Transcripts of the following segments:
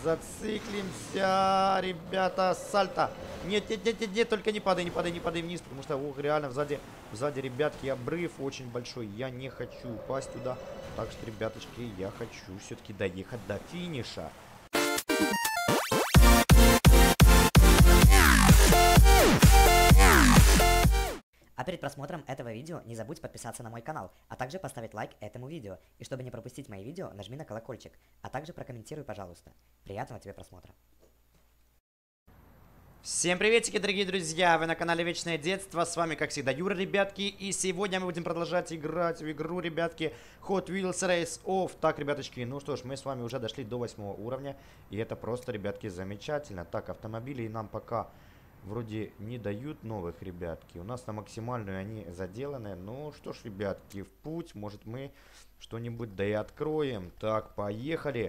Зациклимся, ребята, сальто. Нет, нет, нет, нет, нет, только не падай, не падай, не падай вниз, потому что, ох, реально, сзади, ребятки, обрыв очень большой. Я не хочу упасть туда. Так что, ребяточки, я хочу все-таки доехать до финиша. А перед просмотром этого видео не забудь подписаться на мой канал, а также поставить лайк этому видео. И чтобы не пропустить мои видео, нажми на колокольчик, а также прокомментируй, пожалуйста. Приятного тебе просмотра. Всем приветики, дорогие друзья! Вы на канале Вечное Детство. С вами, как всегда, Юра, ребятки. И сегодня мы будем продолжать играть в игру, ребятки, Hot Wheels Race Off. Так, ребяточки, ну что ж, мы с вами уже дошли до 8 уровня. И это просто, ребятки, замечательно. Так, автомобилей нам пока вроде не дают новых, ребятки. У нас на максимальную они заделаны. Ну что ж, ребятки, в путь. Может, мы что-нибудь да и откроем. Так, поехали.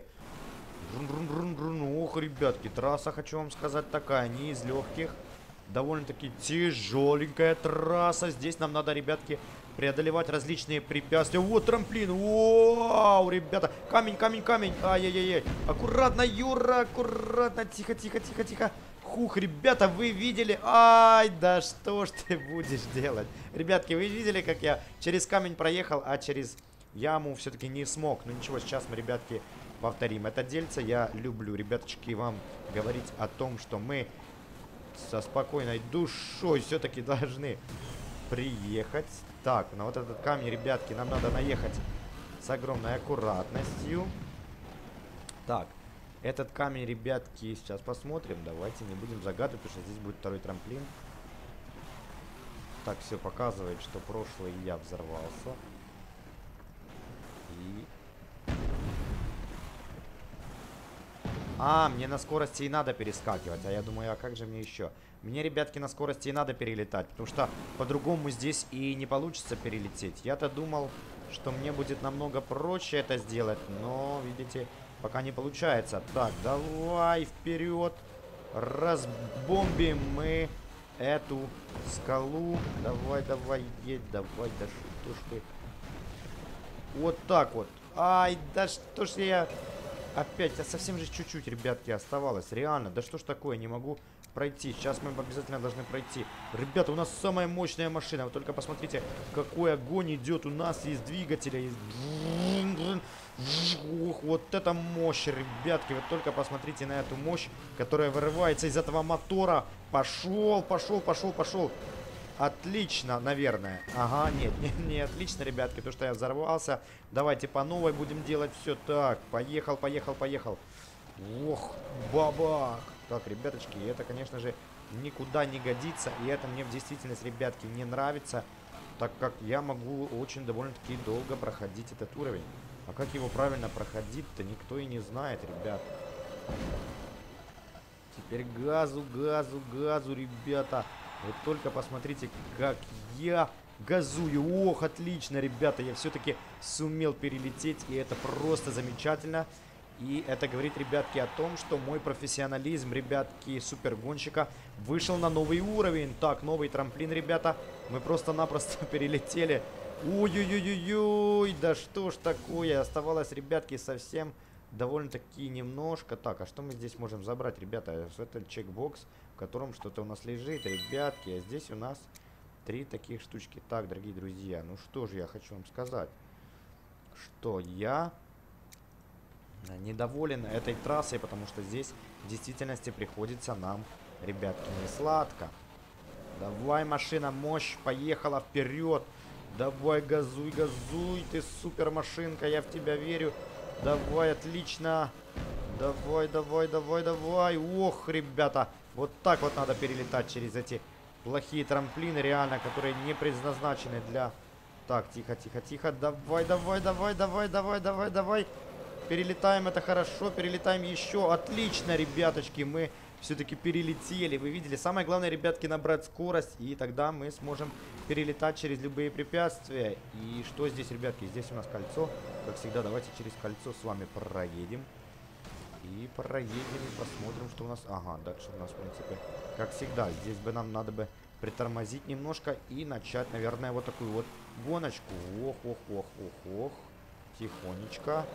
Ох, ребятки, трасса, хочу вам сказать, такая, не из легких. Довольно-таки тяжеленькая трасса. Здесь нам надо, ребятки, преодолевать различные препятствия. Вот трамплин. Вау, ребята. Камень, камень, камень. Ай-яй-яй. Аккуратно, Юра, аккуратно. Тихо, тихо, тихо, тихо. Хух, ребята, вы видели? Ай, да что ж ты будешь делать? Ребятки, вы видели, как я через камень проехал, а через яму все-таки не смог. Ну ничего, сейчас мы, ребятки, повторим это дельце. Я люблю, ребяточки, вам говорить о том, что мы со спокойной душой все-таки должны приехать. Так, на вот этот камень, ребятки, нам надо наехать с огромной аккуратностью. Так, этот камень, ребятки, сейчас посмотрим. Давайте не будем загадывать, потому что здесь будет второй трамплин. Так, все показывает, что прошлый я взорвался. И... мне на скорости и надо перескакивать. А я думаю, а как же мне еще? Мне, ребятки, на скорости и надо перелетать. Потому что по-другому здесь и не получится перелететь. Я-то думал, что мне будет намного проще это сделать. Но, видите, пока не получается. Так, давай вперед. Разбомбим мы эту скалу. Давай, давай, едь, давай. Да что ж ты. Вот так вот. Ай, да что ж я... Опять, совсем же чуть-чуть, ребятки, оставалось. Реально, да что ж такое, не могу пройти. Сейчас мы обязательно должны пройти. Ребята, у нас самая мощная машина. Вы только посмотрите, какой огонь идет у нас из двигателя. Ох, вот это мощь, ребятки. Вы только посмотрите на эту мощь, которая вырывается из этого мотора. Пошел, пошел, пошел, пошел. Отлично, наверное. Ага, нет, не отлично, ребятки, то, что я взорвался. Давайте по новой будем делать все так. Поехал, поехал, поехал. Ох, бабах. Так, ребяточки, это, конечно же, никуда не годится. И это мне в действительности, ребятки, не нравится. Так как я могу очень довольно-таки долго проходить этот уровень. А как его правильно проходить-то, никто и не знает, ребят. Теперь газу, газу, газу, ребята. Вы только посмотрите, как я газую. Ох, отлично, ребята. Я все-таки сумел перелететь. И это просто замечательно. И это говорит, ребятки, о том, что мой профессионализм, ребятки, супергонщика вышел на новый уровень. Так, новый трамплин, ребята. Мы просто-напросто перелетели. Ой-ой-ой-ой-ой. Да что ж такое. Оставалось, ребятки, совсем довольно-таки немножко. Так, а что мы здесь можем забрать, ребята? Это чекбокс, в котором что-то у нас лежит, ребятки. А здесь у нас 3 таких штучки. Так, дорогие друзья, ну что же я хочу вам сказать. Что я недоволен этой трассой, потому что здесь в действительности приходится нам, ребятки, не сладко. Давай, машина, мощь, поехала вперед. Давай, газуй, газуй, ты супер машинка, я в тебя верю. Давай, отлично. Давай, давай, давай, давай. Ох, ребята, вот так вот надо перелетать через эти плохие трамплины, реально, которые не предназначены для... Так, тихо, тихо, тихо. Давай, давай, давай, давай, давай, давай, давай. Перелетаем, это хорошо, перелетаем еще. Отлично, ребяточки, мы все-таки перелетели. Вы видели, самое главное, ребятки, набрать скорость, и тогда мы сможем перелетать через любые препятствия. И что здесь, ребятки? Здесь у нас кольцо. Как всегда, давайте через кольцо с вами проедем. И проедем, и посмотрим, что у нас... Ага, дальше у нас, в принципе, как всегда, здесь бы нам надо бы притормозить немножко и начать, наверное, вот такую вот гоночку. Ох, ох, ох, ох, ох. Тихонечко.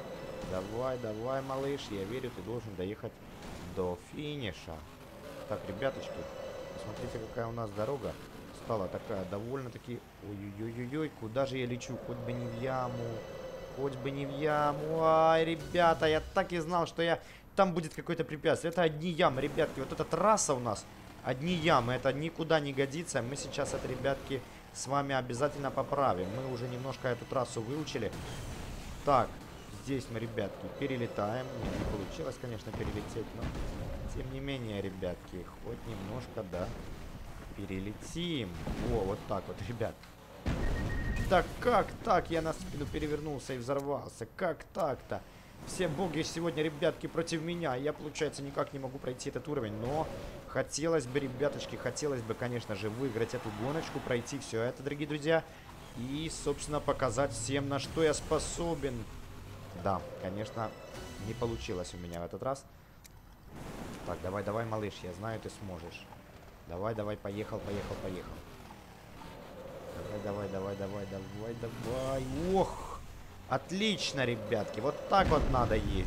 Давай, давай, малыш. Я верю, ты должен доехать до финиша. Так, ребяточки, посмотрите, какая у нас дорога стала такая довольно-таки... Ой-ой-ой-ой, куда же я лечу? Хоть бы не в яму. Хоть бы не в яму. Ай, ребята, я так и знал, что я... Там будет какое-то препятствие. Это одни ямы, ребятки. Вот эта трасса у нас одни ямы. Это никуда не годится. Мы сейчас это, ребятки, с вами обязательно поправим. Мы уже немножко эту трассу выучили. Так, здесь мы, ребятки, перелетаем. Не получилось, конечно, перелететь, но тем не менее, ребятки, хоть немножко, да, перелетим. Во, вот так вот, ребят. Да как так? Я на спину перевернулся и взорвался. Как так-то? Все боги сегодня, ребятки, против меня. Я, получается, никак не могу пройти этот уровень. Но хотелось бы, ребяточки, хотелось бы, конечно же, выиграть эту гоночку, пройти все это, дорогие друзья. И, собственно, показать всем, на что я способен. Да, конечно, не получилось у меня в этот раз. Так, давай, давай, малыш, я знаю, ты сможешь. Давай, давай, поехал, поехал, поехал. Давай, давай, давай, давай, давай, давай. Ох! Отлично, ребятки. Вот так вот надо ездить.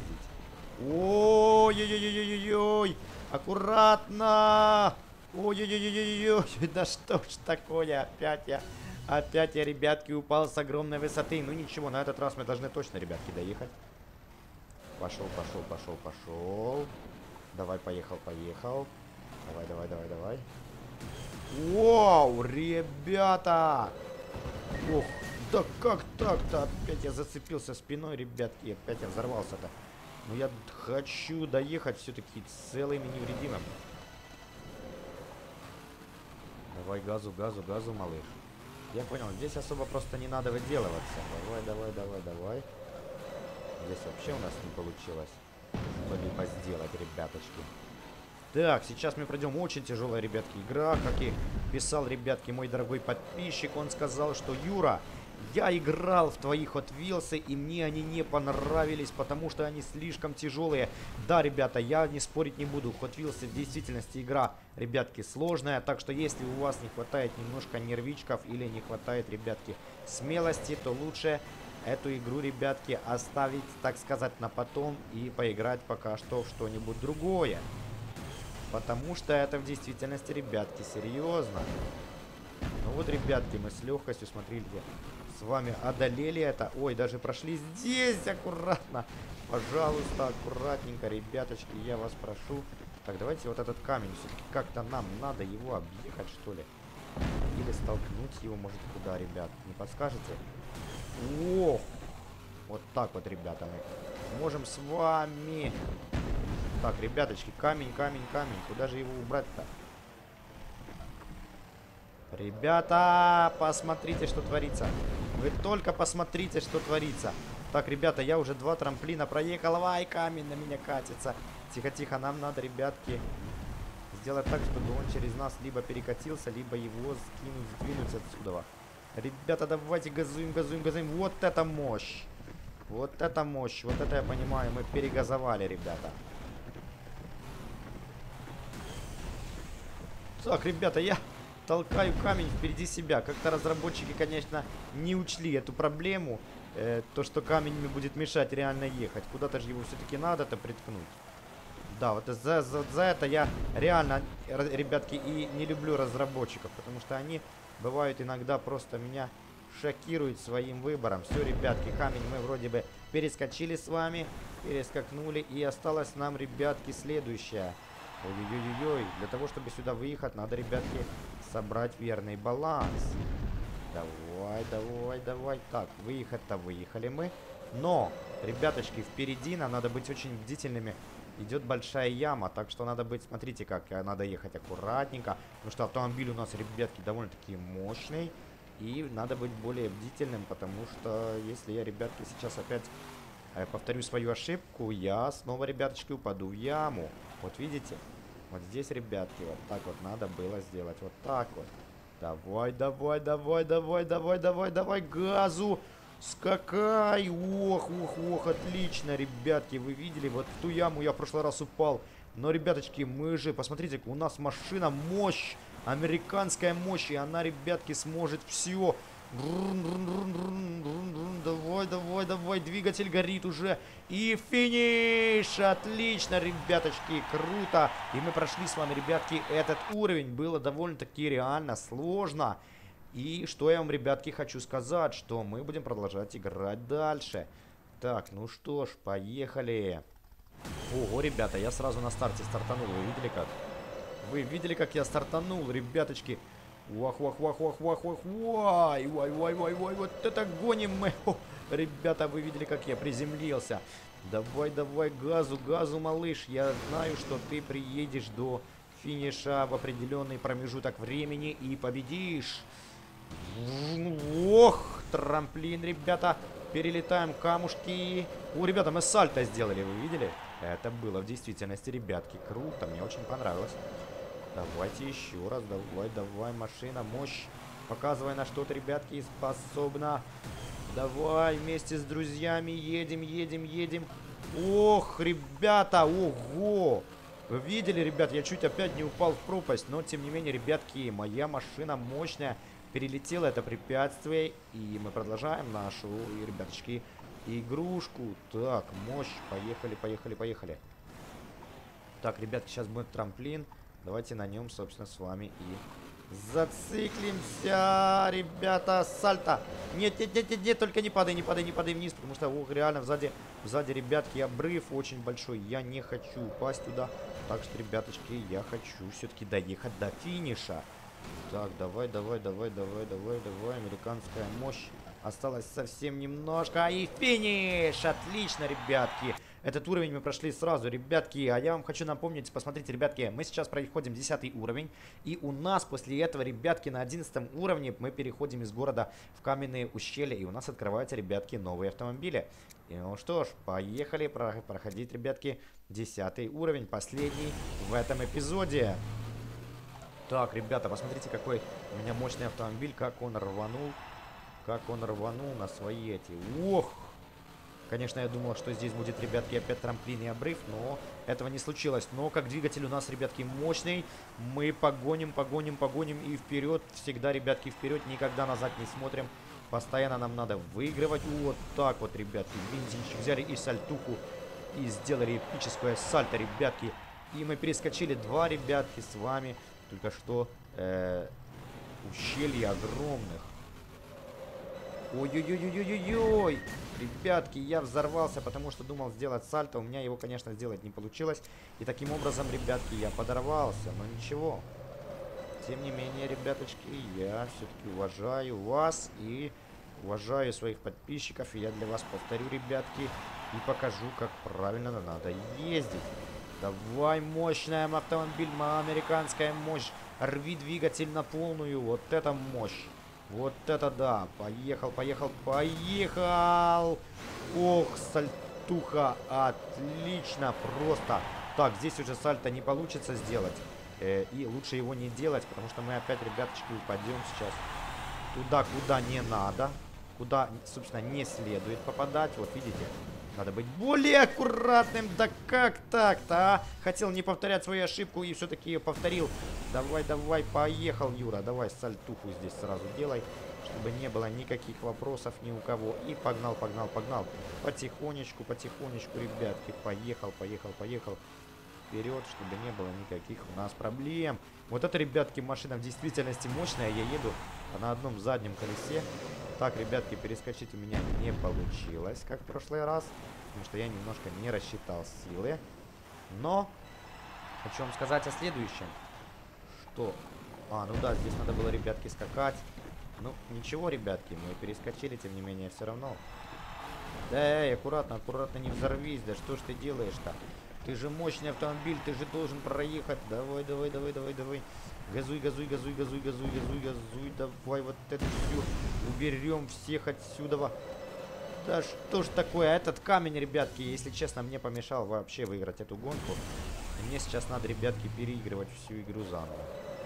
Ой-ой-ой-ой-ой-ой. Аккуратно. Ой-ой-ой-ой-ой. Да что ж такое? Опять я, ребятки, упал с огромной высоты. Ну ничего, на этот раз мы должны точно, ребятки, доехать. Пошел, пошел, пошел, пошел. Давай, поехал, поехал. Давай, давай, давай, давай. Вау, ребята! Ох, да как так-то? Опять я зацепился спиной, ребятки. Опять я взорвался-то. Но я хочу доехать все-таки целым и невредимым. Давай газу, газу, газу, малыш. Я понял, здесь особо просто не надо выделываться. Давай, давай, давай, давай. Здесь вообще у нас не получилось что-либо сделать, ребяточки. Так, сейчас мы пройдем очень тяжелая, ребятки, игра. Как и писал, ребятки, мой дорогой подписчик, он сказал, что Юра, я играл в твои Hot Wheels, и мне они не понравились, потому что они слишком тяжелые. Да, ребята, я не спорить не буду. Hot Wheels в действительности игра, ребятки, сложная. Так что если у вас не хватает немножко нервичков или не хватает, ребятки, смелости, то лучше эту игру, ребятки, оставить, так сказать, на потом и поиграть пока что в что-нибудь другое. Потому что это в действительности, ребятки, серьезно. Ну вот, ребятки, мы с легкостью, смотрите, с вами одолели это. Ой, даже прошли здесь аккуратно. Пожалуйста, аккуратненько, ребяточки, я вас прошу. Так, давайте вот этот камень, все-таки как-то нам надо его объехать, что ли. Или столкнуть его, может, куда, ребят, не подскажете? Ох, вот так вот, ребята, мы можем с вами... Так, ребяточки, камень, камень, камень. Куда же его убрать-то? Ребята, посмотрите, что творится. Вы только посмотрите, что творится. Так, ребята, я уже 2 трамплина проехал. Ай, камень на меня катится. Тихо-тихо, нам надо, ребятки, сделать так, чтобы он через нас либо перекатился, либо его сдвинуть отсюда. Ребята, давайте газуем, газуем, газуем. Вот это мощь. Вот это мощь. Вот это я понимаю. Мы перегазовали, ребята. Так, ребята, я толкаю камень впереди себя. Как-то разработчики, конечно, не учли эту проблему. То, что камень мне будет мешать реально ехать. Куда-то же его все-таки надо-то приткнуть. Да, вот за это я реально, ребятки, и не люблю разработчиков. Потому что они бывают иногда просто меня шокируют своим выбором. Все, ребятки, камень мы вроде бы перескочили с вами. Перескакнули. И осталось нам, ребятки, следующее. Ой-ой-ой-ой, для того, чтобы сюда выехать, надо, ребятки, собрать верный баланс. Давай, давай, давай. Так, выехать-то выехали мы. Но, ребяточки, впереди нам надо быть очень бдительными. Идет большая яма, так что надо быть, смотрите, как надо ехать аккуратненько. Потому что автомобиль у нас, ребятки, довольно-таки мощный. И надо быть более бдительным, потому что если я, ребятки, сейчас опять повторю свою ошибку, я снова, ребяточки, упаду в яму. Вот видите? Вот здесь, ребятки, вот так вот надо было сделать. Вот так вот. Давай, давай, давай, давай, давай, давай, давай, газу. Скакай. Ох, ох, ох, отлично, ребятки. Вы видели? Вот в ту яму я в прошлый раз упал. Но, ребяточки, мы же, посмотрите, у нас машина, мощь. Американская мощь. И она, ребятки, сможет все. Давай, давай, давай, двигатель горит уже. И финиш! Отлично, ребяточки, круто. И мы прошли с вами, ребятки, этот уровень. Было довольно-таки реально сложно. И что я вам, ребятки, хочу сказать, что мы будем продолжать играть дальше. Так, ну что ж, поехали. Ого, ребята, я сразу на старте стартанул. Вы видели как? Вы видели, как я стартанул, ребяточки? Вах, вах, вах, вах, вах, вах, вай, вай, вай, вай, вай, вот это гоним мы. О, ребята, вы видели, как я приземлился? Давай, давай, газу, газу, малыш. Я знаю, что ты приедешь до финиша в определенный промежуток времени и победишь. Ох, трамплин, ребята. Перелетаем камушки. О, ребята, мы сальто сделали, вы видели? Это было в действительности, ребятки, круто, мне очень понравилось. Давайте еще раз, давай, давай, машина, мощь. Показывай, на что ты, ребятки, способна. Давай, вместе с друзьями едем, едем, едем. Ох, ребята, ого. Вы видели, ребят, я чуть опять не упал в пропасть. Но, тем не менее, ребятки, моя машина мощная. Перелетела это препятствие. И мы продолжаем нашу, ребяточки, игрушку. Так, мощь. Поехали, поехали, поехали. Так, ребятки, сейчас будет трамплин. Давайте на нем, собственно, с вами и зациклимся, ребята. Сальто. Нет, нет, нет, нет, нет, только не падай, не падай, не падай вниз. Потому что, ох, реально, сзади, ребятки, обрыв очень большой. Я не хочу упасть туда. Так что, ребяточки, я хочу все-таки доехать до финиша. Так, давай, давай, давай, давай, давай, давай. Американская мощь. Осталось совсем немножко. И финиш! Отлично, ребятки. Этот уровень мы прошли сразу, ребятки. А я вам хочу напомнить, посмотрите, ребятки, мы сейчас проходим 10 уровень. И у нас после этого, ребятки, на 11 уровне мы переходим из города в каменные ущелья. И у нас открываются, ребятки, новые автомобили. И ну что ж, поехали проходить, ребятки, 10 уровень, последний в этом эпизоде. Так, ребята, посмотрите, какой у меня мощный автомобиль, как он рванул. Как он рванул на свои эти. Ох! Конечно, я думал, что здесь будет, ребятки, опять трамплин и обрыв, но этого не случилось. Но как двигатель у нас, ребятки, мощный. Мы погоним, погоним, погоним и вперед. Всегда, ребятки, вперед. Никогда назад не смотрим. Постоянно нам надо выигрывать. Вот так вот, ребятки. Бензинчик взяли и сальтуху. И сделали эпическое сальто, ребятки. И мы перескочили два, ребятки, с вами. Только что ущелья огромных. Ой-ой-ой-ой-ой-ой! Ребятки, я взорвался, потому что думал сделать сальто. У меня его, конечно, сделать не получилось. И таким образом, ребятки, я подорвался. Но ничего. Тем не менее, ребяточки, я все-таки уважаю вас и уважаю своих подписчиков. И я для вас повторю, ребятки, и покажу, как правильно надо ездить. Давай, мощная автомобиль, американская мощь. Рви двигатель на полную. Вот это мощь. Вот это да. Поехал, поехал, поехал. Ох, сальтуха. Отлично, просто. Так, здесь уже сальто не получится сделать. И лучше его не делать, потому что мы опять, ребяточки, упадем сейчас туда, куда не надо. Куда, собственно, не следует попадать. Вот видите, надо быть более аккуратным. Да как так-то, а? Хотел не повторять свою ошибку и все-таки ее повторил. Давай, давай, поехал, Юра. Давай сальтуху здесь сразу делай, чтобы не было никаких вопросов ни у кого. И погнал, погнал, погнал. Потихонечку, потихонечку, ребятки. Поехал, поехал, поехал. Вперед, чтобы не было никаких у нас проблем. Вот это, ребятки, машина в действительности мощная. Я еду на одном заднем колесе. Так, ребятки, перескочить у меня не получилось, как в прошлый раз. Потому что я немножко не рассчитал силы. Но хочу вам сказать о следующем. Что? А, ну да, здесь надо было, ребятки, скакать. Ну, ничего, ребятки, мы перескочили, тем не менее, все равно. Да, эй, аккуратно, аккуратно, не взорвись. Да что ж ты делаешь-то? Ты же мощный автомобиль, ты же должен проехать. Давай, давай, давай, давай, давай. Газуй, газуй, газуй, газуй, газуй, газуй, газуй. Давай вот это все. Уберем всех отсюда. Да что ж такое? Этот камень, ребятки, если честно, мне помешал вообще выиграть эту гонку. И мне сейчас надо, ребятки, переигрывать всю игру заново.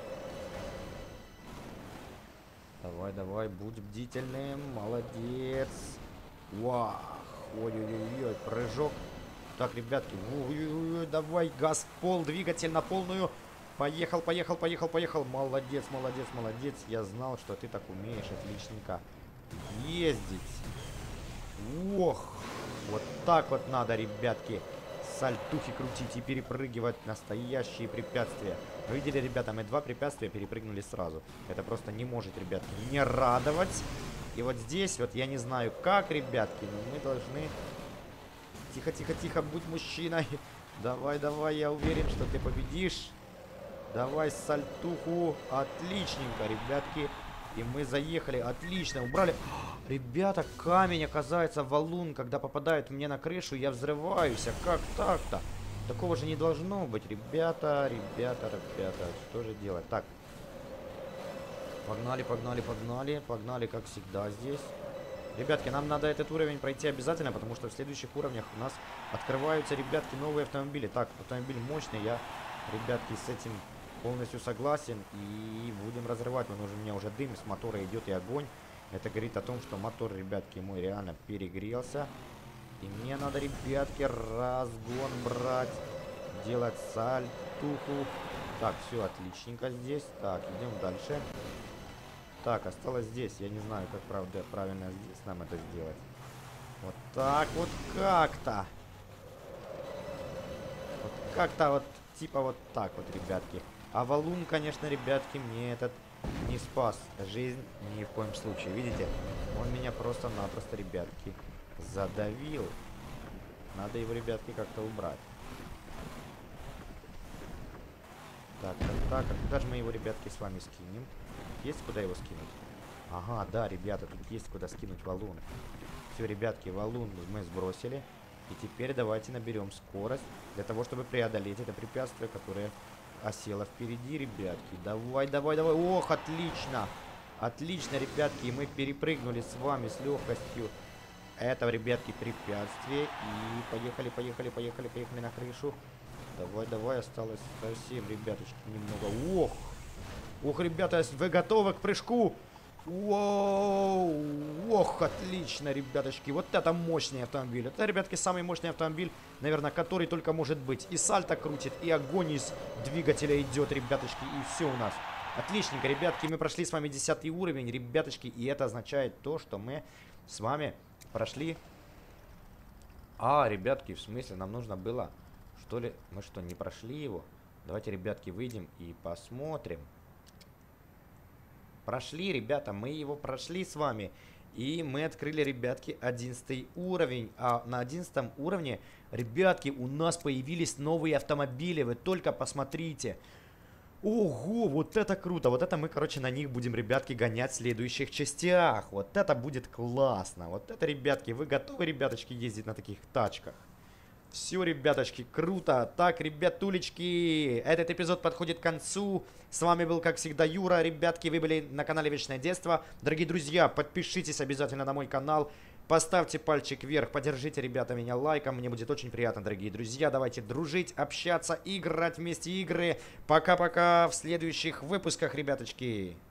Давай, давай, будь бдительным. Молодец. Вау. Ой-ой-ой, прыжок. Так, ребятки, ой-ой-ой, давай, газ в пол, двигатель на полную. Поехал, поехал, поехал, поехал. Молодец, молодец, молодец. Я знал, что ты так умеешь, отличненько, ездить. Ох, вот так вот надо, ребятки, сальтухи крутить и перепрыгивать настоящие препятствия. Вы видели, ребята, мы 2 препятствия перепрыгнули сразу. Это просто не может, ребятки, не радовать. И вот здесь вот я не знаю как, ребятки, но мы должны... Тихо, тихо, тихо, будь мужчиной. Давай, давай, я уверен, что ты победишь. Давай сальтуху. Отличненько, ребятки. И мы заехали. Отлично, убрали. Ребята, камень, оказывается, валун, когда попадает мне на крышу, я взрываюсь. А как так-то? Такого же не должно быть. Ребята, ребята, ребята. Что же делать? Так. Погнали, погнали, погнали. Погнали, как всегда здесь. Ребятки, нам надо этот уровень пройти обязательно, потому что в следующих уровнях у нас открываются, ребятки, новые автомобили. Так, автомобиль мощный, я, ребятки, с этим полностью согласен. И будем разрывать. Вон уже, у меня уже дым с мотора идет и огонь. Это говорит о том, что мотор, ребятки, мой реально перегрелся. И мне надо, ребятки, разгон брать. Делать сальтуху. Так, все отличненько здесь. Так, идем дальше. Так, осталось здесь. Я не знаю, как правильно здесь нам это сделать. Вот так вот как-то. Вот как-то вот, типа вот так вот, ребятки. А валун, конечно, ребятки, мне этот не спас жизнь ни в коем случае. Видите? Он меня просто-напросто, ребятки, задавил. Надо его, ребятки, как-то убрать. Так, так, так. А куда же мы его, ребятки, с вами скинем? Есть куда его скинуть? Ага, да, ребята, тут есть куда скинуть валун. Все, ребятки, валун мы сбросили. И теперь давайте наберем скорость для того, чтобы преодолеть это препятствие, которое осело впереди, ребятки. Давай, давай, давай. Ох, отлично. Отлично, ребятки. И мы перепрыгнули с вами с легкостью этого, ребятки, препятствие. И поехали, поехали, поехали, поехали на крышу. Давай, давай, осталось совсем, ребяточки, немного. Ох! Ох, ребята, вы готовы к прыжку? Воу! Ох, отлично, ребяточки. Вот это мощный автомобиль. Это, ребятки, самый мощный автомобиль, наверное, который только может быть. И сальто крутит, и огонь из двигателя идет, ребяточки. И все у нас. Отличненько, ребятки. Мы прошли с вами 10 уровень, ребяточки. И это означает то, что мы с вами прошли... А, ребятки, в смысле, нам нужно было... Что ли? Мы что, не прошли его? Давайте, ребятки, выйдем и посмотрим. Прошли, ребята, мы его прошли с вами. И мы открыли, ребятки, 11 уровень. А на 11 уровне, ребятки, у нас появились новые автомобили. Вы только посмотрите. Ого, вот это круто. Вот это мы, короче, на них будем, ребятки, гонять в следующих частях. Вот это будет классно. Вот это, ребятки, вы готовы, ребяточки, ездить на таких тачках? Все, ребяточки, круто. Так, ребятулечки, этот эпизод подходит к концу. С вами был, как всегда, Юра. Ребятки, вы были на канале Вечное Детство. Дорогие друзья, подпишитесь обязательно на мой канал. Поставьте пальчик вверх, поддержите, ребята, меня лайком. Мне будет очень приятно, дорогие друзья. Давайте дружить, общаться, играть вместе игры. Пока-пока в следующих выпусках, ребяточки.